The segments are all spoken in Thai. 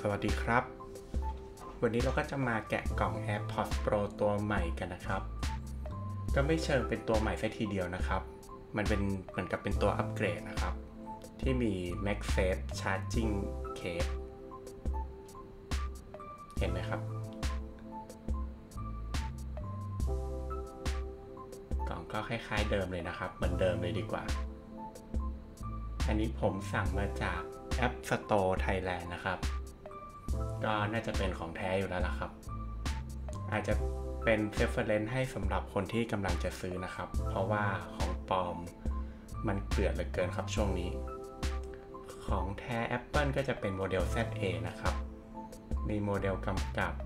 วัสดีครับวันนี้เราก็จะมาแกะกล่อง AirPods Pro ตัวใหม่กันนะครับก็ไม่เชิงเป็นตัวใหม่ซะทีเดียวนะครับมันเป็นเหมือนกับเป็นตัวอัปเกรดนะครับที่มี MagSafe Charging Case เห็นไหมครับกล่องก็คล้ายๆเดิมเลยนะครับเหมือนเดิมเลยดีกว่าอันนี้ผมสั่งมาจากApp Store Thailand นะครับก็น่าจะเป็นของแท้อยู่แล้วล่ะครับอาจจะเป็น reference ให้สำหรับคนที่กำลังจะซื้อนะครับเพราะว่าของปลอมมันเกลื่อนเหลือเกินครับช่วงนี้ของแท้ Apple ก็จะเป็นโมเดล ZA นะครับมีโมเดลกำกับ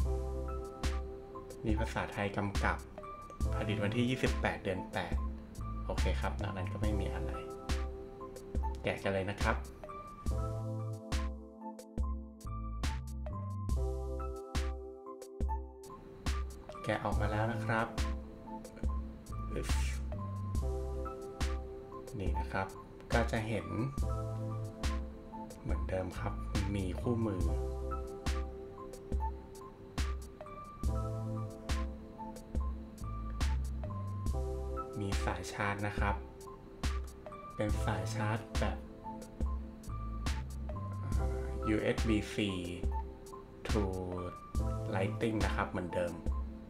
มีภาษาไทยกำกับผลิตวันที่28 เดือน 8โอเคครับนอกนั้นก็ไม่มีอะไรแกะกันเลยนะครับแกะออกมาแล้วนะครับนี่นะครับก็จะเห็นเหมือนเดิมครับมีคู่มือมีสายชาร์จนะครับเป็นสายชาร์จแบบ USB-C to Lightning นะครับเหมือนเดิม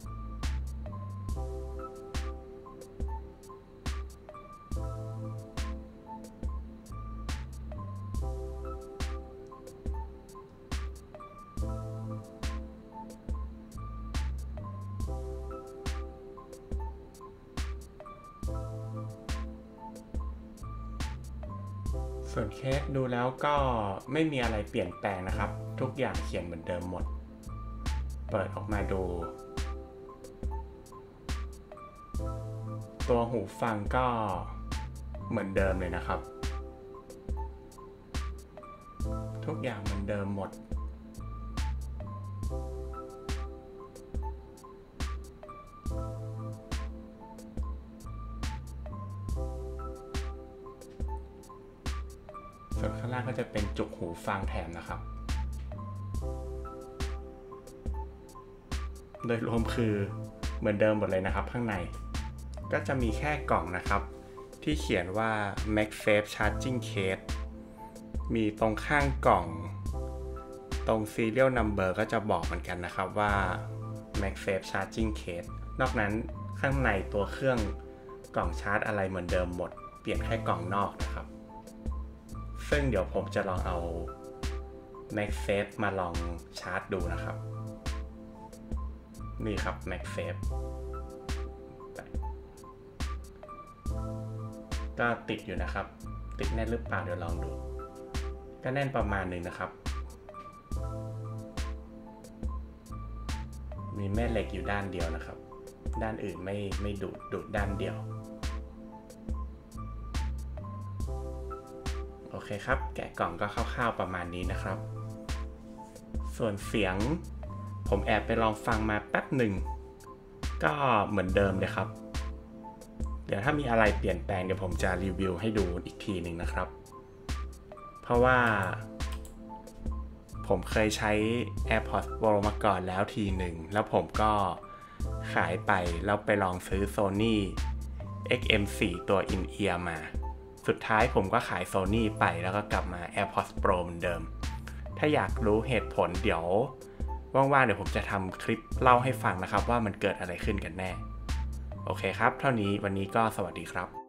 ส่วนเคสดูแล้วก็ไม่มีอะไรเปลี่ยนแปลงนะครับทุกอย่างเขียนเหมือนเดิมหมดเปิดออกมาดูตัวหูฟังก็เหมือนเดิมเลยนะครับทุกอย่างเหมือนเดิมหมดส่วนข้างล่างก็จะเป็นจุกหูฟังแถมนะครับโดยรวมคือเหมือนเดิมหมดเลยนะครับข้างในก็จะมีแค่กล่องนะครับที่เขียนว่า MagSafe Charging Case มีตรงข้างกล่องตรง Serial Number ก็จะบอกเหมือนกันนะครับว่า MagSafe Charging Case นอกนั้นข้างในตัวเครื่องกล่องชาร์จอะไรเหมือนเดิมหมดเปลี่ยนแค่กล่องนอกนะครับซึ่งเดี๋ยวผมจะลองเอา MagSafe มาลองชาร์จดูนะครับนี่ครับ MagSafe ก็ติดอยู่นะครับติดแน่นหรือเปล่าเดี๋ยวลองดูก็แน่นประมาณนึงนะครับมีแม่เหล็กอยู่ด้านเดียวนะครับด้านอื่นไม่ดูดด้านเดียวโอเคครับแกะกล่องก็คร่าวๆประมาณนี้นะครับส่วนเสียงผมแอบไปลองฟังมาแป๊บหนึ่งก็เหมือนเดิมเลยครับเดี๋ยวถ้ามีอะไรเปลี่ยนแปลงเดี๋ยวผมจะรีวิวให้ดูอีกทีหนึ่งนะครับเพราะว่าผมเคยใช้ AirPods Pro มาก่อนแล้วทีหนึ่งแล้วผมก็ขายไปแล้วไปลองซื้อ Sony XM4 ตัว In-ear มาสุดท้ายผมก็ขาย Sony ไปแล้วก็กลับมา AirPods Pro เหมือนเดิมถ้าอยากรู้เหตุผลเดี๋ยวว่างๆเดี๋ยวผมจะทำคลิปเล่าให้ฟังนะครับว่ามันเกิดอะไรขึ้นกันแน่โอเคครับเท่านี้วันนี้ก็สวัสดีครับ